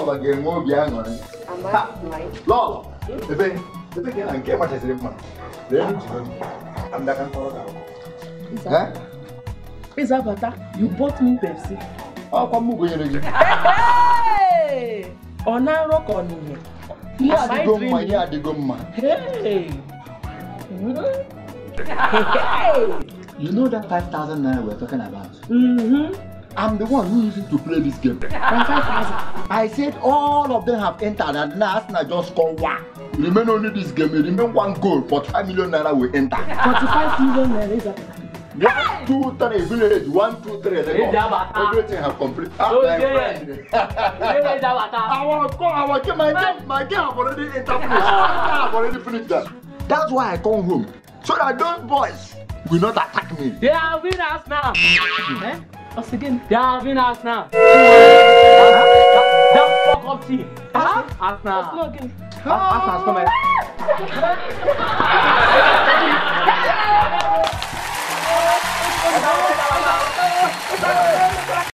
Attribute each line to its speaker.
Speaker 1: again, more young on it. Lord, the thing I came at his man. I'm not going to
Speaker 2: Is that better? You bought me Pepsi.
Speaker 1: I'll come move again.
Speaker 2: Hey! On a rock on me.
Speaker 1: Yeah, I go my yard, go man.
Speaker 2: Hey!
Speaker 1: You know that 5,000 naira we're talking about?
Speaker 2: Mm-hmm.
Speaker 1: I'm the one who used to play this game. 5,000. I said all of them have entered and now Arsenal just score one. Remain only this game, remain one goal, 45 million naira will enter.
Speaker 2: 45 million naira is that?
Speaker 1: 1, 2, 3 village, 1, 2, 3. Everything have complete. My game have already entered. I've already finished that. That's why I come home. So that those boys will not attack me.
Speaker 2: They are winners now. Us again. They are winners now. That fuck up team. Arsenal. Arsenal.